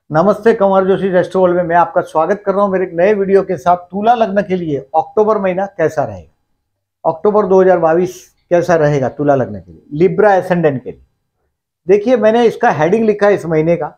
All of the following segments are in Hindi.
नमस्ते, कंवर जोशी रेस्टो वर्ल्ड में मैं आपका स्वागत कर रहा हूं मेरे एक नए वीडियो के साथ। तुला लग्न के लिए अक्टूबर महीना कैसा रहेगा, अक्टूबर 2022 कैसा रहेगा तुला लग्न के लिए, लिब्रा एसेंडेंट के लिए। देखिए, मैंने इसका हेडिंग लिखा है इस महीने का।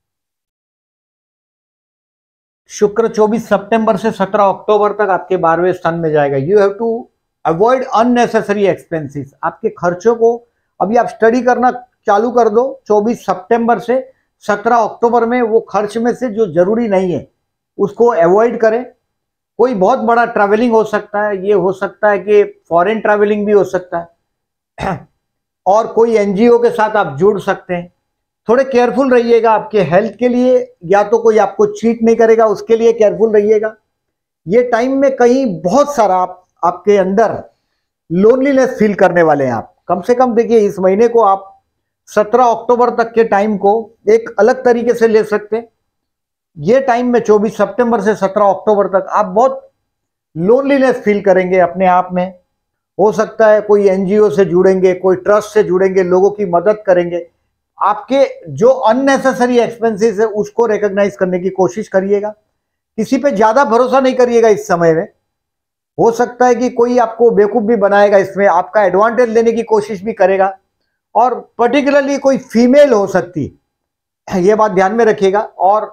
शुक्र 24 सितंबर से 17 अक्टूबर तक आपके 12वें स्थान में जाएगा। You have to avoid unnecessary expenses. आपके खर्चों को अभी आप स्टडी करना चालू कर दो। 24 सितंबर से 17 अक्टूबर में वो खर्च में से जो जरूरी नहीं है उसको अवॉइड करें। कोई बहुत बड़ा ट्रैवलिंग हो सकता है, ये हो सकता है कि फॉरेन ट्रैवलिंग भी हो सकता है और कोई एनजीओ के साथ आप जुड़ सकते हैं। थोड़े केयरफुल रहिएगा आपके हेल्थ के लिए, या तो कोई आपको चीट नहीं करेगा उसके लिए केयरफुल रहिएगा। ये टाइम में कहीं बहुत सारा आपके अंदर लोनलीनेस फील करने वाले हैं आप। कम से कम देखिए, इस महीने को आप 17 अक्टूबर तक के टाइम को एक अलग तरीके से ले सकते हैं। ये टाइम में 24 सितंबर से 17 अक्टूबर तक आप बहुत लोनलीनेस फील करेंगे अपने आप में। हो सकता है कोई एनजीओ से जुड़ेंगे, कोई ट्रस्ट से जुड़ेंगे, लोगों की मदद करेंगे। आपके जो अननेसेसरी एक्सपेंसेस है उसको रिकॉग्नाइज करने की कोशिश करिएगा। किसी पे ज्यादा भरोसा नहीं करिएगा इस समय में। हो सकता है कि कोई आपको बेवकूफ भी बनाएगा, इसमें आपका एडवांटेज लेने की कोशिश भी करेगा, और पर्टिकुलरली कोई फीमेल हो सकती है, ये बात ध्यान में रखिएगा। और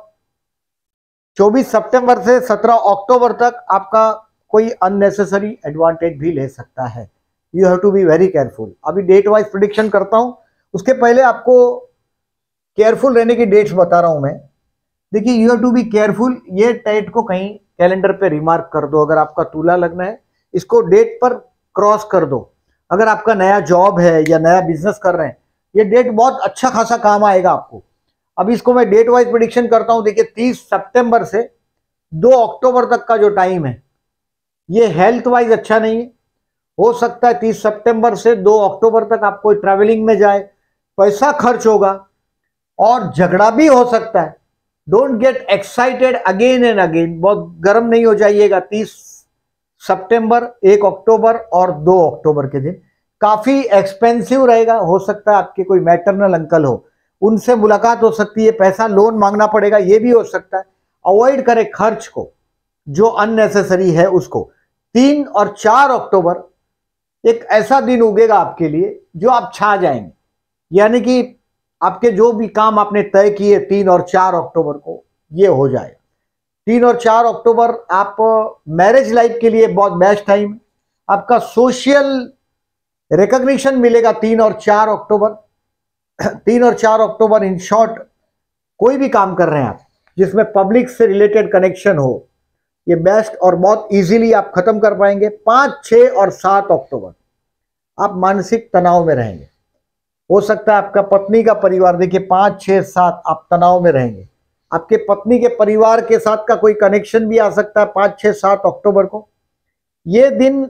24 सितंबर से 17 अक्टूबर तक आपका कोई अननेसेसरी एडवांटेज भी ले सकता है। You have to be very careful. अभी डेट वाइज प्रिडिक्शन करता हूं, उसके पहले आपको केयरफुल रहने की डेट्स बता रहा हूं मैं। देखिए, you have to be careful. ये डेट को कहीं कैलेंडर पे रिमार्क कर दो। अगर आपका तुला लग्न है, इसको डेट पर क्रॉस कर दो। अगर आपका नया जॉब है या नया बिजनेस कर रहे हैं, ये डेट बहुत अच्छा खासा काम आएगा आपको। अब इसको मैं डेट वाइज प्रेडिक्शन करता हूं। देखिए, 30 सितंबर से 2 अक्टूबर तक का जो टाइम है, ये हेल्थ वाइज अच्छा नहीं है। हो सकता है 30 सितंबर से 2 अक्टूबर तक आप कोई ट्रैवलिंग में जाए, पैसा खर्च होगा और झगड़ा भी हो सकता है। Don't get excited again and again. बहुत गर्म नहीं हो जाइएगा। 30 सितंबर, 1 अक्टूबर और 2 अक्टूबर के दिन काफी एक्सपेंसिव रहेगा। हो सकता है आपके कोई मैटरनल अंकल हो, उनसे मुलाकात हो सकती है, पैसा लोन मांगना पड़ेगा, ये भी हो सकता है। अवॉइड करें खर्च को जो अननेसेसरी है उसको। 3 और 4 अक्टूबर एक ऐसा दिन उगेगा आपके लिए जो आप छा जाएंगे, यानी कि आपके जो भी काम आपने तय किए 3 और 4 अक्टूबर को, ये हो जाएगा। 3 और 4 अक्टूबर आप मैरिज लाइफ के लिए बहुत बेस्ट टाइम। आपका सोशल रिकॉग्निशन मिलेगा 3 और 4 अक्टूबर। 3 और 4 अक्टूबर, इन शॉर्ट, कोई भी काम कर रहे हैं आप जिसमें पब्लिक से रिलेटेड कनेक्शन हो, ये बेस्ट और बहुत इजीली आप खत्म कर पाएंगे। 5, 6 और 7 अक्टूबर आप मानसिक तनाव में रहेंगे। हो सकता है आपका पत्नी का परिवार, देखिए 5, 6, 7 आप तनाव में रहेंगे। आपके पत्नी के परिवार के साथ का कोई कनेक्शन भी आ सकता है 5, 6, 7 अक्टूबर को। ये दिन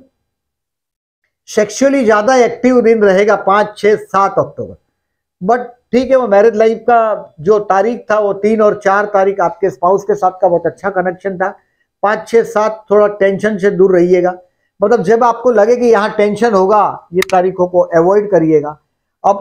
सेक्सुअली ज्यादा एक्टिव दिन रहेगा 5, 6, 7 अक्टूबर। बट ठीक है, वो मैरिज लाइफ का जो तारीख था वो 3 और 4 तारीख आपके स्पाउस के साथ का बहुत अच्छा कनेक्शन था। 5, 6, 7 थोड़ा टेंशन से दूर रहिएगा। मतलब जब आपको लगे कि यहाँ टेंशन होगा, ये तारीखों को अवॉइड करिएगा। अब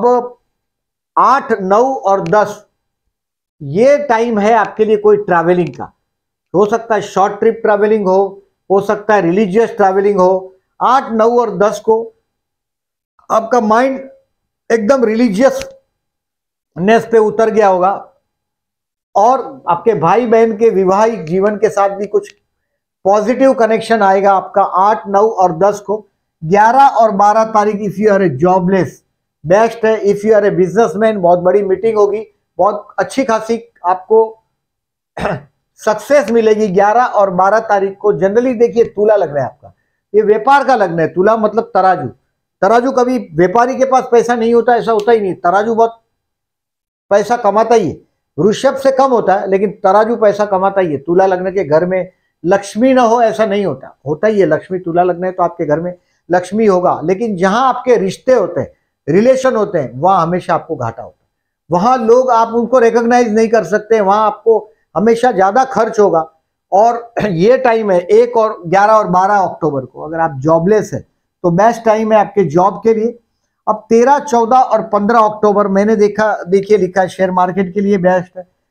8, 9 और 10 ये टाइम है आपके लिए कोई ट्रैवलिंग का। हो सकता है शॉर्ट ट्रिप ट्रैवलिंग हो सकता है रिलीजियस ट्रैवलिंग हो। 8, 9 और 10 को आपका माइंड एकदम रिलीजियसनेस पे उतर गया होगा, और आपके भाई बहन के विवाहिक जीवन के साथ भी कुछ पॉजिटिव कनेक्शन आएगा आपका 8, 9 और 10 को। 11 और 12 तारीख, if you are a jobless, best है। If you are a businessman, बहुत बड़ी मीटिंग होगी, बहुत अच्छी खासी आपको सक्सेस मिलेगी 11 और 12 तारीख को। जनरली देखिए, तुला लग्न है आपका, ये व्यापार का लग्न है। तुला मतलब तराजू। तराजू, कभी व्यापारी के पास पैसा नहीं होता ऐसा होता ही नहीं। तराजू बहुत पैसा कमाता ही है। वृषभ से कम होता है लेकिन तराजू पैसा कमाता ही है। तुला लग्न के घर में लक्ष्मी ना हो ऐसा नहीं होता, होता ही है लक्ष्मी। तुला लग्न है तो आपके घर में लक्ष्मी होगा, लेकिन जहां आपके रिश्ते होते हैं, रिलेशन होते हैं, वहां हमेशा आपको घाटा होता है। वहां लोग आप उनको रिकॉग्नाइज नहीं कर सकते, वहां आपको हमेशा ज्यादा खर्च होगा। और ये टाइम है 1 और 11 और 12 अक्टूबर को। अगर आप जॉबलेस है तो बेस्ट टाइम है आपके जॉब के लिए। अब 13, 14 और 15 अक्टूबर मैंने देखा, देखिए लिखा है शेयर मार्केट के लिए बेस्ट है।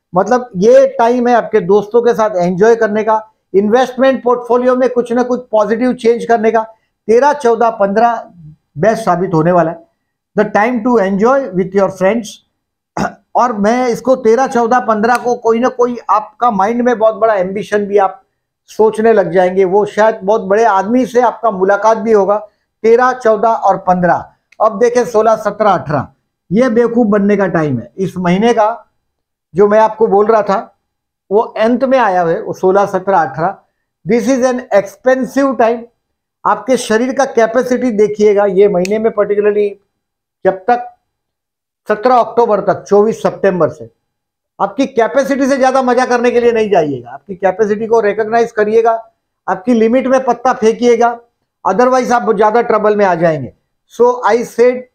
मतलब ये टाइम है आपके दोस्तों के साथ एंजॉय करने का, इन्वेस्टमेंट पोर्टफोलियो में कुछ ना कुछ पॉजिटिव चेंज करने का। 13, 14, 15 बेस्ट साबित होने वाला है, the time to enjoy with your friends. और मैं इसको 13, 14, 15 को कोई ना कोई आपका माइंड में बहुत बड़ा एम्बिशन भी आप सोचने लग जाएंगे, वो शायद बहुत बड़े आदमी से आपका मुलाकात भी होगा 13, 14 और 15। अब देखें 16, 17, 18 ये बेवकूफ बनने का टाइम है। इस महीने का जो मैं आपको बोल रहा था वो अंत में आया है, वो 16, 17, 18। This is an expensive time. आपके शरीर का कैपेसिटी देखिएगा ये महीने में, पर्टिकुलरली जब तक 17 अक्टूबर तक 24 सितंबर से आपकी कैपेसिटी से ज्यादा मजा करने के लिए नहीं जाइएगा। आपकी कैपेसिटी को रिकॉग्नाइज करिएगा, आपकी लिमिट में पत्ता फेंकिएगा, अदरवाइज आप ज्यादा ट्रबल में आ जाएंगे। So I said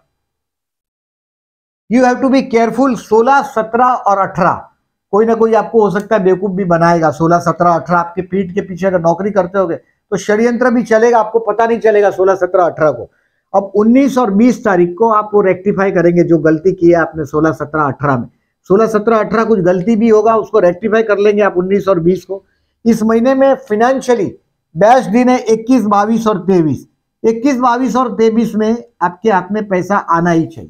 you have to be careful. 16, 17 और 18 कोई ना कोई आपको हो सकता है बेवकूफ भी बनाएगा। 16, 17, 18 आपके पीठ के पीछे अगर नौकरी करते होगे तो षड्यंत्र भी चलेगा, आपको पता नहीं चलेगा 16, 17, 18 को। अब 19 और 20 तारीख को आप वो रेक्टिफाई करेंगे जो गलती की है आपने 16, 17, 18 में। 16, 17, 18 कुछ गलती भी होगा उसको रेक्टिफाई कर लेंगे आप 19 और 20 को। इस महीने में फाइनेंशियली बेस्ट दिन है 21, 22 और 23। 21, 22 और 23 में आपके हाथ में पैसा आना ही चाहिए।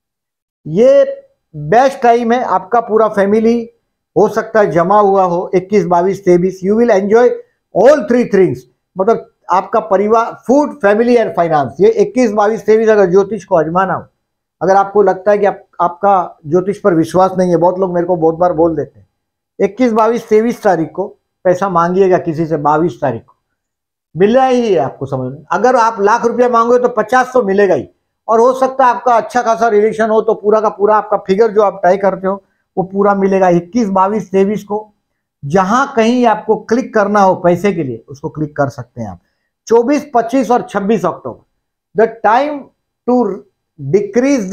ये बेस्ट टाइम है, आपका पूरा फैमिली हो सकता है जमा हुआ हो 21, 22, 23। You will enjoy all 3 things, मतलब आपका परिवार, फूड, फैमिली एंड फाइनेंस। ये 21, 22, 23 अगर ज्योतिष को आजमाना हो, अगर आपको लगता है कि आपका ज्योतिष पर विश्वास नहीं है, बहुत लोग मेरे को बहुत बार बोल देते हैं, 21, 22, 23 तारीख को पैसा मांगिएगा किसी से, 22 तारीख को मिलना ही है आपको, समझ में। अगर आप लाख रुपया मांगोगे तो 50 तो मिलेगा ही, और हो सकता है आपका अच्छा खासा रिलेशन हो तो पूरा का पूरा आपका फिगर जो आप तय करते हो वो पूरा मिलेगा। 21, 22, 23 को जहां कहीं आपको क्लिक करना हो पैसे के लिए उसको क्लिक कर सकते हैं आप। 24, 25 और 26 October the time to decrease the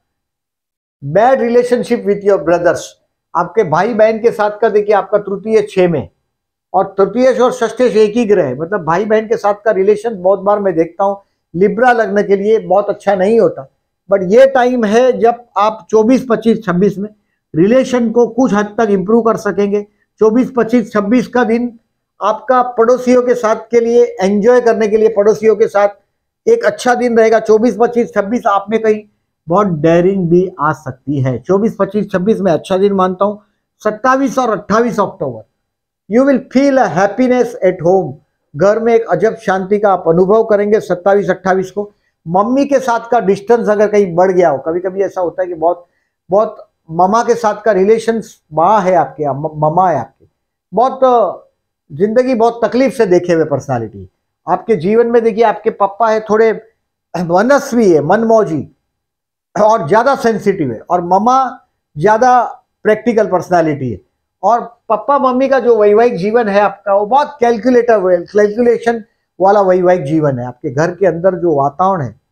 bad relationship with your brothers. आपके भाई बहन के साथ का देखिए आपका तृतीय 6 में, और तृतीय और षष्ठेश एक ही ग्रह है, मतलब भाई बहन के साथ का रिलेशन बहुत बार मैं देखता हूं लिब्रा लग्न के लिए बहुत अच्छा नहीं होता। बट ये टाइम है जब आप 24, 25, 26 में रिलेशन को कुछ हद तक इंप्रूव कर सकेंगे। 24, 25, 26 का दिन आपका पड़ोसियों के साथ के लिए एंजॉय करने के लिए, पड़ोसियों के साथ एक अच्छा दिन रहेगा। 24, 25, 26 आप में कहीं बहुत डेयरिंग भी आ सकती है। 24, 25, 26 में अच्छा दिन मानता हूं। 27 और 28 October you will feel a happiness at home. घर में एक अजब शांति का आप अनुभव करेंगे। 27, 28 को मम्मी के साथ का डिस्टेंस अगर कहीं बढ़ गया हो, कभी कभी ऐसा होता है कि बहुत बहुत ममा के साथ का रिलेशन, माँ है आपके, ममा है आपके, बहुत जिंदगी बहुत तकलीफ से देखे हुए पर्सनालिटी आपके जीवन में। देखिए आपके पापा है थोड़े मनस्वी है, मनमौजी और ज्यादा सेंसिटिव है, और ममा ज्यादा प्रैक्टिकल पर्सनालिटी है। और पापा मम्मी का जो वैवाहिक जीवन है आपका वो बहुत कैलकुलेशन वाला वैवाहिक जीवन है। आपके घर के अंदर जो वातावरण है,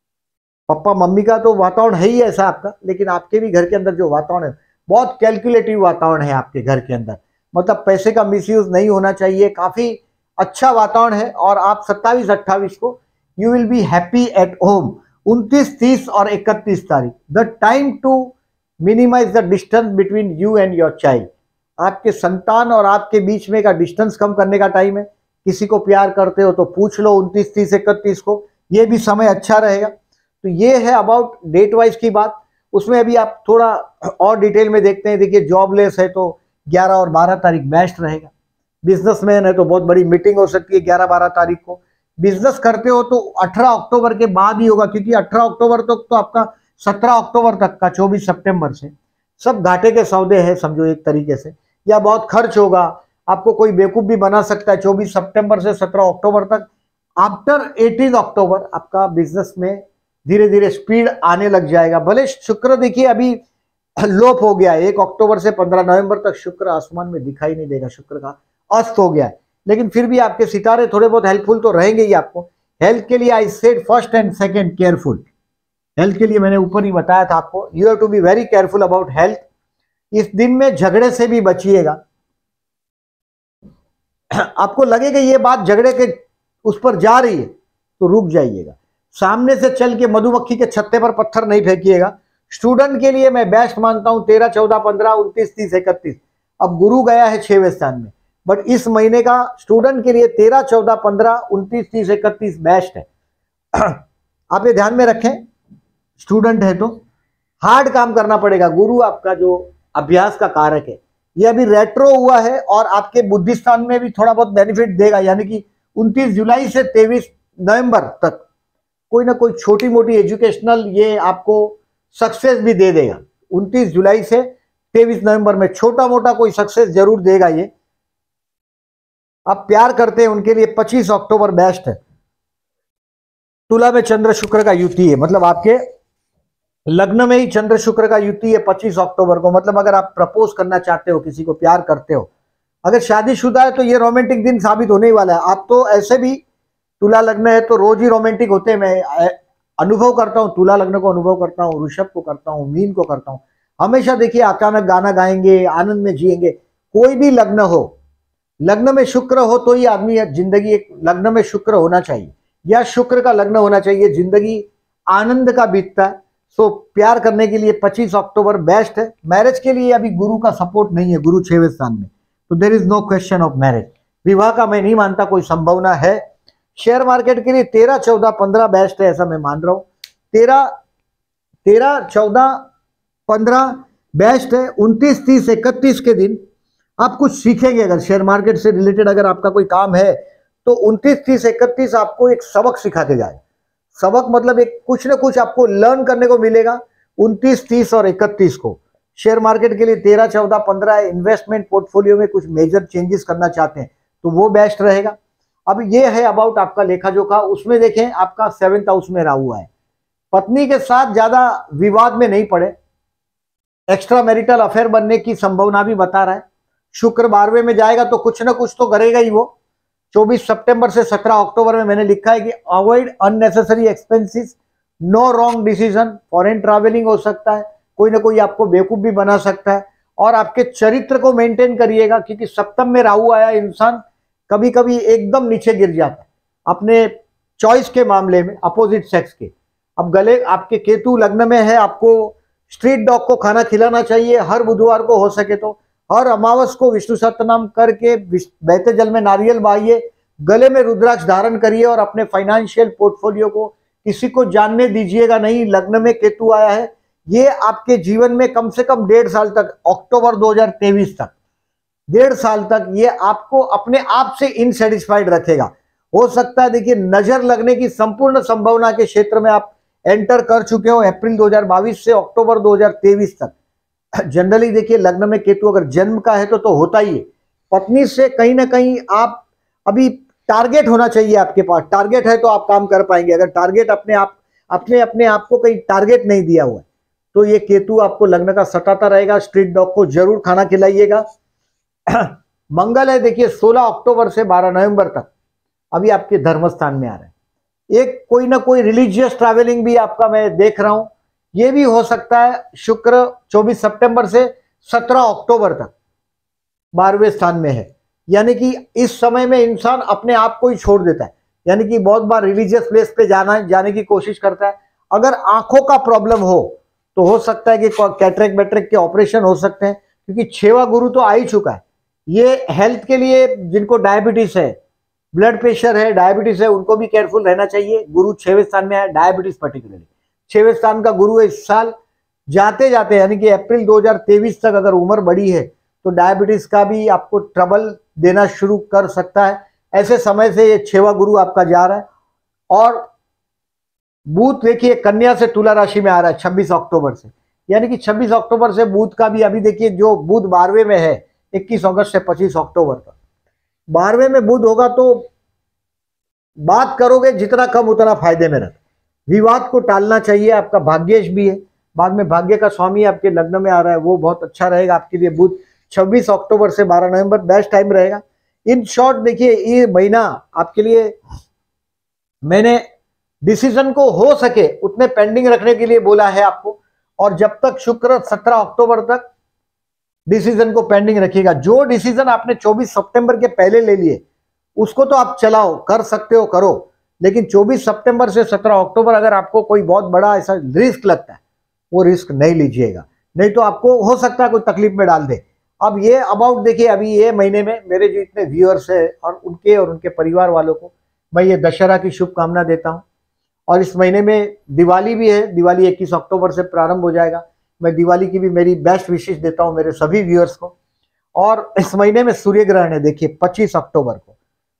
पापा मम्मी का तो वातावरण है ही ऐसा आपका, लेकिन आपके भी घर के अंदर जो वातावरण है बहुत कैलकुलेटिव वातावरण है आपके घर के अंदर, मतलब पैसे का मिसयूज नहीं होना चाहिए, काफी अच्छा वातावरण है। और आप 27, 28 को you will be happy at home. 29, 30 और 31 तारीख the time to minimise the distance between you and your child. आपके संतान और आपके बीच में का डिस्टेंस कम करने का टाइम है। किसी को प्यार करते हो तो पूछ लो 29, 30, 31 को, ये भी समय अच्छा रहेगा। तो ये है अबाउट डेट वाइज की बात। उसमें अभी आप थोड़ा और डिटेल में देखते हैं। देखिए जॉबलेस है तो 11 और 12 तारीख बेस्ट रहेगा। बिजनेसमैन है तो बहुत बड़ी मीटिंग हो सकती है 11, 12 तारीख को। बिजनेस करते हो तो 18 अक्टूबर के बाद ही होगा, क्योंकि 18 अक्टूबर तक तो आपका 17 अक्टूबर तक का 24 सितंबर से सब घाटे के सौदे हैं समझो एक तरीके से, या बहुत खर्च होगा, आपको कोई बेवकूफ भी बना सकता है। 24 सितंबर से 17 अक्टूबर तक, आफ्टर 18 अक्टूबर आपका बिजनेस में धीरे धीरे स्पीड आने लग जाएगा। भले शुक्र देखिए अभी लोप हो गया है, 1 अक्टूबर से 15 नवंबर तक शुक्र आसमान में दिखाई नहीं देगा, शुक्र का अस्त हो गया है, लेकिन फिर भी आपके सितारे थोड़े बहुत हेल्पफुल तो रहेंगे ही आपको। हेल्थ के लिए I said first and second careful. Health के लिए मैंने ऊपर ही बताया था आपको, you have to be very careful about health. इस दिन में झगड़े से भी बचिएगा। आपको लगेगा ये बात झगड़े के उस पर जा रही है तो रुक जाइएगा। सामने से चल के मधुमक्खी के छत्ते पर पत्थर नहीं फेंकिएगा। स्टूडेंट के लिए मैं बेस्ट मानता हूं 13, 14, 15, 29, 30, 31। अब गुरु गया है 6वें स्थान में, बट इस महीने का स्टूडेंट के लिए 13, 14, 15, 29, 30, 31 बेस्ट है। आप ये ध्यान में रखें, स्टूडेंट है तो हार्ड काम करना पड़ेगा। गुरु आपका जो अभ्यास का कारक है, ये अभी रेट्रो हुआ है और आपके बुद्धि स्थान में भी थोड़ा बहुत बेनिफिट देगा, यानी कि 29 जुलाई से 23 नवंबर तक कोई ना कोई छोटी मोटी एजुकेशनल ये आपको सक्सेस भी दे देगा। 29 जुलाई से 23 नवंबर में छोटा मोटा कोई सक्सेस जरूर देगा ये। आप प्यार करते हैं उनके लिए 25 अक्टूबर बेस्ट है। तुला में चंद्र शुक्र का युति है, मतलब आपके लग्न में ही चंद्र शुक्र का युति है 25 अक्टूबर को। मतलब अगर आप प्रपोज करना चाहते हो, किसी को प्यार करते हो, अगर शादीशुदा है तो ये रोमांटिक दिन साबित होने ही वाला है। आप तो ऐसे भी तुला लग्न है तो रोज ही रोमांटिक होते हैं। मैं अनुभव करता हूं, तुला लग्न को अनुभव करता हूं, वृषभ को करता हूं, मीन को करता हूं। हमेशा देखिए अचानक गाना गाएंगे, आनंद में जिएंगे। कोई भी लग्न हो, लग्न में शुक्र हो तो ही आदमी जिंदगी, एक लग्न में शुक्र होना चाहिए या शुक्र का लग्न होना चाहिए, जिंदगी आनंद का बीतता है। सो प्यार करने के लिए 25 अक्टूबर बेस्ट है। मैरिज के लिए अभी गुरु का सपोर्ट नहीं है, गुरु 6वें स्थान में, तो there is no question of marriage. विवाह का मैं नहीं मानता कोई संभावना है। शेयर मार्केट के लिए 13, 14, 15 बेस्ट है, ऐसा मैं मान रहा हूं। 13, 14, 15 बेस्ट है। 29, 30, 31 के दिन आप कुछ सीखेंगे। अगर शेयर मार्केट से रिलेटेड अगर आपका कोई काम है तो 29, 30, 31 आपको एक सबक सिखा के जाए। सबक मतलब एक कुछ ना कुछ आपको लर्न करने को मिलेगा 29, 30 और 31 को। शेयर मार्केट के लिए 13, 14, 15 इन्वेस्टमेंट पोर्टफोलियो में कुछ मेजर चेंजेस करना चाहते हैं तो वो बेस्ट रहेगा। अब ये है अबाउट आपका लेखा जोखा। उसमें देखें आपका 7th हाउस में राहु है। पत्नी के साथ ज्यादा विवाद में नहीं पड़े, एक्स्ट्रा मैरिटल अफेयर बनने की संभावना भी बता रहा है। शुक्र 12वें में जाएगा तो कुछ ना कुछ तो करेगा ही वो। 24 सितंबर से 17 अक्टूबर में मैंने लिखा है कि avoid unnecessary expenses, no wrong decision. Foreign travelling हो सकता है, कोई ना कोई आपको बेवकूफ भी बना सकता है। और आपके चरित्र को मेंटेन करिएगा, क्योंकि सप्तम में राहु आया, इंसान कभी कभी एकदम नीचे गिर जाता है अपने चॉइस के मामले में, अपोजिट सेक्स के। अब गले आपके केतु लग्न में है, आपको स्ट्रीट डॉग को खाना खिलाना चाहिए हर बुधवार को, हो सके तो हर अमावस को विष्णु सहस्त्रनाम करके बहते जल में नारियल बहाइए, गले में रुद्राक्ष धारण करिए और अपने फाइनेंशियल पोर्टफोलियो को किसी को जानने दीजिएगा नहीं। लग्न में केतु आया है, ये आपके जीवन में कम से कम 1.5 साल तक, अक्टूबर 2023 तक, 1.5 साल तक ये आपको अपने आप से इनसेटिस्फाइड रखेगा। हो सकता है देखिए नजर लगने की संपूर्ण संभावना के क्षेत्र में आप एंटर कर चुके हो अप्रैल 2022 से अक्टूबर 2023 तक। जनरली देखिए लग्न में केतु अगर जन्म का है तो होता ही है। पत्नी से कहीं ना कहीं आप अभी टारगेट होना चाहिए, आपके पास टारगेट है तो आप काम कर पाएंगे। अगर टारगेट अपने आप को कहीं टारगेट नहीं दिया हुआ है तो ये केतु आपको लग्न का सताता रहेगा। स्ट्रीट डॉग को जरूर खाना खिलाइएगा। मंगल है देखिए 16 अक्टूबर से 12 नवंबर तक अभी आपके धर्म स्थान में आ रहा है। एक कोई ना कोई रिलीजियस ट्रैवलिंग भी आपका मैं देख रहा हूं, ये भी हो सकता है। शुक्र 24 सितंबर से 17 अक्टूबर तक 12वें स्थान में है, यानी कि इस समय में इंसान अपने आप को ही छोड़ देता है, यानी कि बहुत बार रिलीजियस प्लेस पे जाने की कोशिश करता है। अगर आंखों का प्रॉब्लम हो तो हो सकता है कि कैटरेक्ट बैटरेक्ट के ऑपरेशन हो सकते हैं, क्योंकि 6वां गुरु तो आ ही चुका है। ये हेल्थ के लिए, जिनको डायबिटीज है, ब्लड प्रेशर है, डायबिटीज है, उनको भी केयरफुल रहना चाहिए। गुरु 6वें स्थान में है, डायबिटीज पर्टिकुलरली 6वें स्थान का गुरु है। इस साल जाते जाते यानी कि अप्रैल 2023 तक अगर उम्र बड़ी है तो डायबिटीज का भी आपको ट्रबल देना शुरू कर सकता है। ऐसे समय से ये 6वां गुरु आपका जा रहा है। और बुध देखिए कन्या से तुला राशि में आ रहा है 26 अक्टूबर से, यानी कि 26 अक्टूबर से बुध का भी अभी देखिए जो बुध 12वें में है 21 अगस्त से 25 अक्टूबर तक 12वें में बुध होगा तो बात करोगे जितना कम उतना फायदे में रख। विवाद को टालना चाहिए। आपका भाग्येश भी है, बाद में भाग्य का स्वामी आपके लग्न में आ रहा है, वो बहुत अच्छा रहेगा आपके लिए। बुध 26 अक्टूबर से 12 नवंबर बेस्ट टाइम रहेगा। इन शॉर्ट देखिए ये महीना आपके लिए मैंने डिसीजन को हो सके उतने पेंडिंग रखने के लिए बोला है आपको। और जब तक शुक्र 17 अक्टूबर तक डिसीजन को पेंडिंग रखिएगा। जो डिसीजन आपने 24 सितंबर के पहले ले लिए उसको तो आप चलाओ, कर सकते हो करो, लेकिन 24 सितंबर से 17 अक्टूबर अगर आपको कोई बहुत बड़ा ऐसा रिस्क लगता है वो रिस्क नहीं लीजिएगा, नहीं तो आपको हो सकता है कोई तकलीफ में डाल दे। अब ये अबाउट देखिए, अभी ये महीने में मेरे जो इतने व्यूअर्स है और उनके परिवार वालों को मैं ये दशहरा की शुभकामना देता हूँ। और इस महीने में दिवाली भी है, दिवाली 21 अक्टूबर से प्रारंभ हो जाएगा। मैं दिवाली की भी मेरी बेस्ट विशेष देता हूँ मेरे सभी व्यूअर्स को। और इस महीने में सूर्य ग्रहण है, देखिए 25 अक्टूबर को।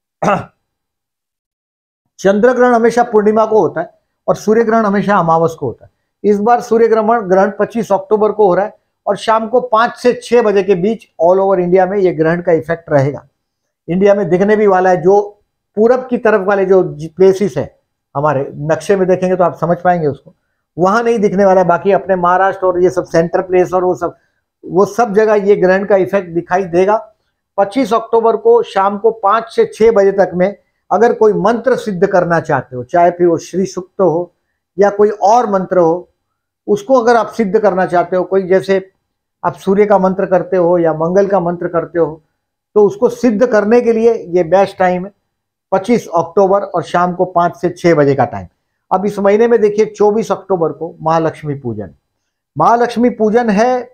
चंद्र ग्रहण हमेशा पूर्णिमा को होता है और सूर्य ग्रहण हमेशा अमावस को होता है। इस बार सूर्य ग्रहण 25 अक्टूबर को हो रहा है और शाम को 5 से 6 बजे के बीच ऑल ओवर इंडिया में ये ग्रहण का इफेक्ट रहेगा। इंडिया में दिखने भी वाला है, जो पूरब की तरफ वाले जो प्लेसेस है हमारे नक्शे में देखेंगे तो आप समझ पाएंगे उसको, वहां नहीं दिखने वाला है। बाकी अपने महाराष्ट्र और ये सब सेंटर प्लेस और वो सब जगह ये ग्रहण का इफेक्ट दिखाई देगा। 25 अक्टूबर को शाम को 5 से 6 बजे तक में अगर कोई मंत्र सिद्ध करना चाहते हो, चाहे फिर वो श्री सूक्त हो या कोई और मंत्र हो, उसको अगर आप सिद्ध करना चाहते हो, कोई जैसे आप सूर्य का मंत्र करते हो या मंगल का मंत्र करते हो, तो उसको सिद्ध करने के लिए ये बेस्ट टाइम है 25 अक्टूबर और शाम को 5 से 6 बजे का टाइम। अब इस महीने में देखिए 24 अक्टूबर को महालक्ष्मी पूजन, महालक्ष्मी पूजन है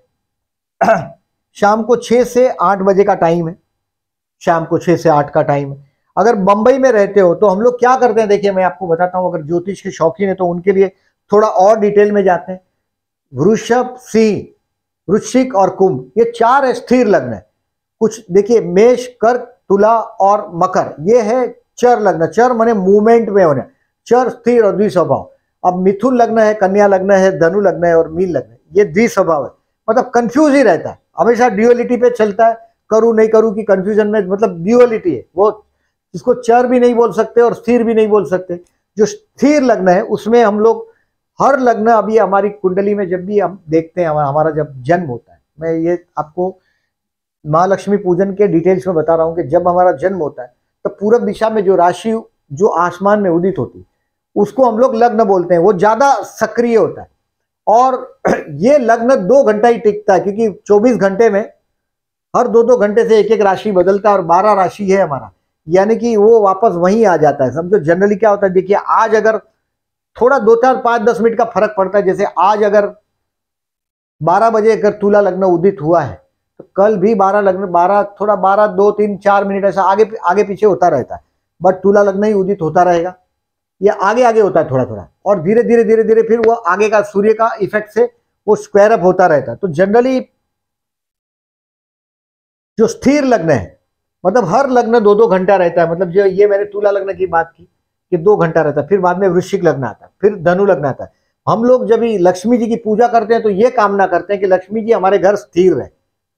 शाम को 6 से 8 बजे का टाइम है, शाम को 6 से 8 का टाइम है। अगर बंबई में रहते हो तो हम लोग क्या करते हैं, देखिए मैं आपको बताता हूं, अगर ज्योतिष के शौकीन है तो उनके लिए थोड़ा और डिटेल में जाते हैं। वृषभ, सिंह, वृश्चिक और कुंभ, ये 4 स्थिर लग्न है। कुछ देखिए मेष, कर्क, तुला और मकर, ये है चर लग्न। चर माने मूवमेंट में होने, चर स्थिर और द्विस्वभाव। अब मिथुन लग्न है, कन्या लग्न है, धनु लग्न है और मीन लग्न है, ये द्विस्वभाव है, मतलब कंफ्यूज ही रहता है, हमेशा ड्यूअलिटी पे चलता है, करूं नहीं करूं की कंफ्यूजन में, मतलब ड्यूअलिटी है वो, जिसको चर भी नहीं बोल सकते और स्थिर भी नहीं बोल सकते। जो स्थिर लग्न है उसमें हम लोग हर लग्न, अभी हमारी कुंडली में जब भी हम देखते हैं, हमारा जब जन्म होता है, मैं ये आपको महालक्ष्मी पूजन के डिटेल्स में बता रहा हूं कि जब हमारा जन्म होता है तो पूरब दिशा में जो राशि जो आसमान में उदित होती है उसको हम लोग लग्न बोलते हैं, वो ज्यादा सक्रिय होता है। और ये लग्न 2 घंटा ही टिकता है, क्योंकि 24 घंटे में हर 2-2 घंटे से एक राशि बदलता है और 12 राशि है हमारा, यानी कि वो वापस वहीं आ जाता है। समझो जनरली क्या होता है, देखिए आज अगर थोड़ा 2-4-5-10 मिनट का फर्क पड़ता है, जैसे आज अगर 12 बजे अगर तुला लग्न उदित हुआ है तो कल भी 12 लग्न, 12 थोड़ा 12 2-3-4 मिनट ऐसा आगे पीछे होता रहता है, बट तुला लग्न ही उदित होता रहेगा। ये आगे होता है थोड़ा थोड़ा, और धीरे धीरे फिर वो आगे का सूर्य का इफेक्ट से वो स्क्वायर अप होता रहता है। तो जनरली जो स्थिर लग्न है, मतलब हर लग्न 2-2 घंटा रहता है, मतलब जो ये मैंने तुला लग्न की बात की कि 2 घंटा रहता है, फिर बाद में वृश्चिक लग्न आता है, फिर धनु लग्न आता है। हम लोग जब लक्ष्मी जी की पूजा करते हैं तो ये कामना करते हैं कि लक्ष्मी जी हमारे घर स्थिर रहे।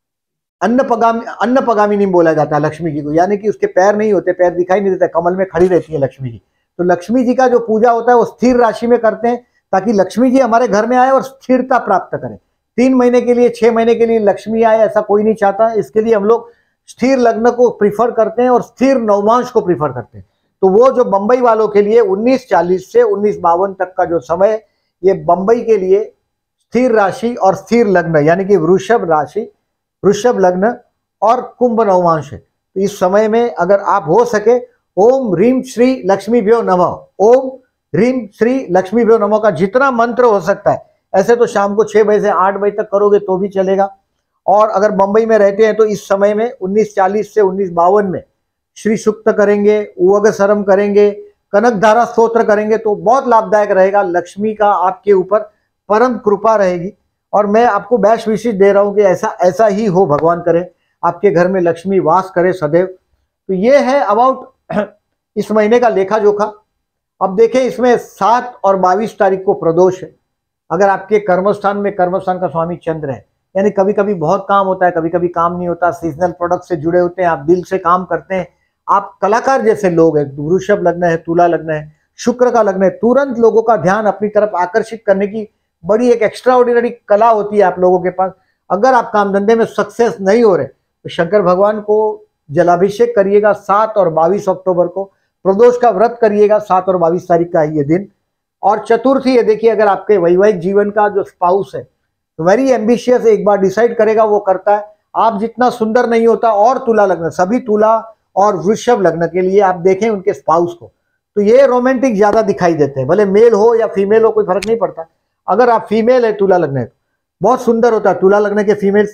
अन्नपगामिनी बोला जाता है लक्ष्मी जी को, यानी कि उसके पैर नहीं होते, पैर दिखाई नहीं देता, कमल में खड़ी रहती है लक्ष्मी जी। तो लक्ष्मी जी का जो पूजा होता है वो स्थिर राशि में करते हैं, ताकि लक्ष्मी जी हमारे घर में आए और स्थिरता प्राप्त करें। 3 महीने के लिए, 6 महीने के लिए लक्ष्मी आए ऐसा कोई नहीं चाहता, इसके लिए हम लोग स्थिर लग्न को प्रीफर करते हैं और स्थिर नवमांश को प्रीफर करते हैं। तो वो जो बंबई वालों के लिए 1940 से 1952 तक का जो समय, ये बंबई के लिए स्थिर राशि और स्थिर लग्न, यानी कि वृषभ राशि, वृषभ लग्न और कुंभ नवमांश है। तो इस समय में अगर आप हो सके ओम ह्रीम श्री लक्ष्मीभ्यो नमः, ओम ह्रीम श्री लक्ष्मीभ्यो नमः का जितना मंत्र हो सकता है, ऐसे तो शाम को 6 बजे से 8 बजे तक करोगे तो भी चलेगा। और अगर बंबई में रहते हैं तो इस समय में 1940 से 1952 में श्री सूक्त करेंगे, उवगसरम करेंगे, कनकधारा स्तोत्र करेंगे तो बहुत लाभदायक रहेगा। लक्ष्मी का आपके ऊपर परम कृपा रहेगी। और मैं आपको बेस्ट विशेष दे रहा हूं कि ऐसा ही हो, भगवान करे आपके घर में लक्ष्मी वास करे सदैव। तो ये है अबाउट इस महीने का लेखा जोखा। अब देखें, इसमें 7 और 22 तारीख को प्रदोष है। अगर आपके कर्मस्थान में कर्मस्थान का स्वामी चंद्र है, यानी कभी कभी बहुत काम होता है, कभी कभी काम नहीं होता, सीजनल प्रोडक्ट से जुड़े होते हैं, आप दिल से काम करते हैं, आप कलाकार जैसे लोग हैं, वृषभ लग्न है, तुला लग्न है, शुक्र का लग्न है, तुरंत लोगों का ध्यान अपनी तरफ आकर्षित करने की बड़ी एक एक्स्ट्रा ऑर्डिनरी कला होती है आप लोगों के पास। अगर आप काम धंधे में सक्सेस नहीं हो रहे तो शंकर भगवान को जलाभिषेक करिएगा 7 और 22 अक्टूबर को, प्रदोष का व्रत करिएगा 7 और 22 तारीख का है ये दिन। और चतुर्थी है, देखिए अगर आपके वैवाहिक जीवन का जो स्पाउस है तो वेरी एम्बिशियस, एक बार डिसाइड करेगा वो करता है, आप जितना सुंदर नहीं होता। और तुला लग्न, सभी तुला और वृषभ लग्न के लिए आप देखें उनके स्पाउस को, तो ये रोमांटिक ज्यादा दिखाई देते हैं, भले मेल हो या फीमेल हो कोई फर्क नहीं पड़ता। अगर आप फीमेल है तुला लग्न है, बहुत सुंदर होता है। तुला लग्न के फीमेल्स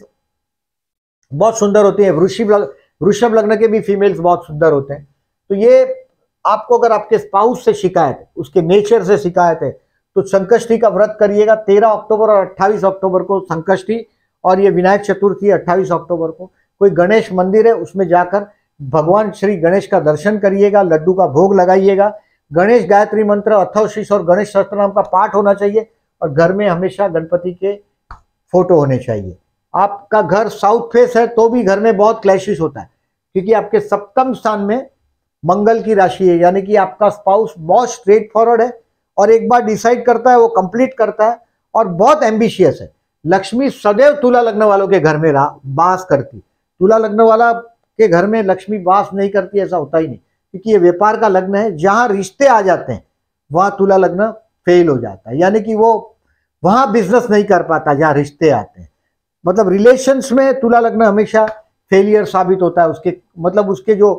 बहुत सुंदर होती है। वृषभ लग्न के भी फीमेल्स बहुत सुंदर होते हैं। तो ये आपको अगर आपके स्पाउस से शिकायत है, उसके नेचर से शिकायत है, तो संकष्टी का व्रत करिएगा। 13 अक्टूबर और 28 अक्टूबर को संकष्टी, और ये विनायक चतुर्थी 28 अक्टूबर को। कोई गणेश मंदिर है उसमें जाकर भगवान श्री गणेश का दर्शन करिएगा, लड्डू का भोग लगाइएगा। गणेश गायत्री मंत्र, अथर्व शीर्ष और गणेश सहस्त्रनाम का पाठ होना चाहिए, और घर में हमेशा गणपति के फोटो होने चाहिए। आपका घर साउथ फेस है तो भी घर में बहुत क्लैशेस होता है, क्योंकि आपके सप्तम स्थान में मंगल की राशि है, यानी कि आपका स्पाउस बहुत स्ट्रेट फॉरवर्ड है, और एक बार डिसाइड करता है वो कंप्लीट करता है, और बहुत एम्बिशियस है। लक्ष्मी सदैव तुला लग्न वालों के घर में वास करती। तुला लग्न वाला के घर में लक्ष्मी वास नहीं करती ऐसा होता ही नहीं, क्योंकि ये व्यापार का लग्न है। जहां रिश्ते आ जाते हैं वहां तुला लग्न फेल हो जाता है, यानी कि वो वहां बिजनेस नहीं कर पाता जहां रिश्ते आते हैं। मतलब रिलेशंस में तुला लग्न हमेशा फेलियर साबित होता है। उसके मतलब उसके जो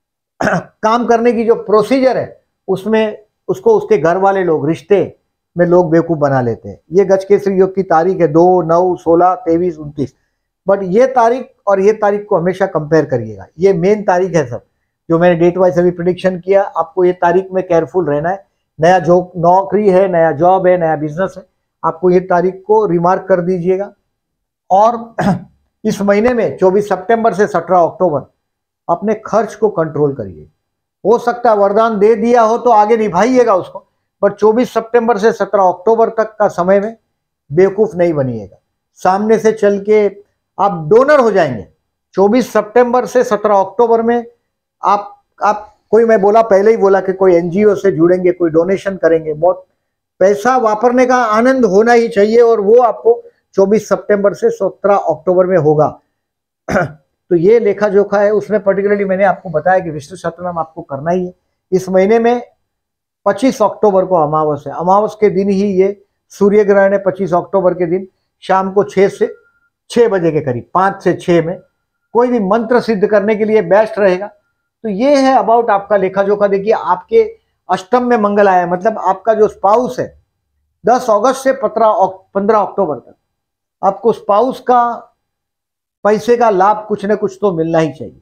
काम करने की जो प्रोसीजर है उसमें उसको उसके घर वाले लोग, रिश्ते में लोग बेवकूफ बना लेते हैं। ये गजकेसरी योग की तारीख है 2, 9, 16, 23, 29। बट ये तारीख और ये तारीख को हमेशा कंपेयर करिएगा। ये मेन तारीख है सब जो मैंने डेट वाइज अभी प्रिडिक्शन किया। आपको ये तारीख में केयरफुल रहना है। नया जो नौकरी है, नया जॉब है, नया बिजनेस है, आपको ये तारीख को रिमार्क कर दीजिएगा। और इस महीने में 24 सितंबर से 17 अक्टूबर अपने खर्च को कंट्रोल करिए। हो सकता है वरदान दे दिया हो तो आगे निभाइएगा उसको, बट 24 सितंबर से 17 अक्टूबर तक का समय में बेवकूफ नहीं बनिएगा। सामने से चल के आप डोनर हो जाएंगे। 24 सितंबर से 17 अक्टूबर में आप कोई, मैं बोला पहले ही बोला कि कोई एनजीओ से जुड़ेंगे, कोई डोनेशन करेंगे। बहुत पैसा वापरने का आनंद होना ही चाहिए, और वो आपको 24 सितंबर से 17 अक्टूबर में होगा। तो ये लेखा जोखा है। उसमें पर्टिकुलरली मैंने आपको बताया कि विष्णु सहस्त्रनाम आपको करना ही है। इस महीने में 25 अक्टूबर को अमावस है। अमावस के दिन ही ये सूर्य ग्रहण है। 25 अक्टूबर के दिन शाम को 6 बजे के करीब, 5 से 6 में कोई भी मंत्र सिद्ध करने के लिए बेस्ट रहेगा। तो ये है अबाउट आपका लेखा जोखा। देखिए आपके अष्टम में मंगल आया है, मतलब आपका जो स्पाउस है 10 अगस्त से 15 अक्टूबर तक आपको स्पाउस का पैसे का लाभ कुछ न कुछ तो मिलना ही चाहिए।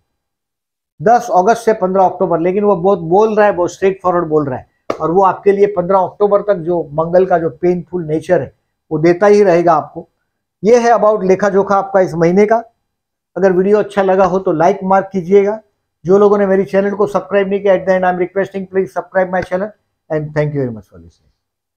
10 अगस्त से 15 अक्टूबर, लेकिन वो बहुत बोल रहा है, बहुत स्ट्रेट फॉरवर्ड बोल रहा है, और वो आपके लिए 15 अक्टूबर तक जो मंगल का जो पेनफुल नेचर है वो देता ही रहेगा आपको। ये है अबाउट लेखा जोखा आपका इस महीने का। अगर वीडियो अच्छा लगा हो तो लाइक मार्क कीजिएगा। जो लोगों ने मेरी चैनल को सब्सक्राइब नहीं किया, at the end I am requesting please subscribe my channel, and thank you very much for listening.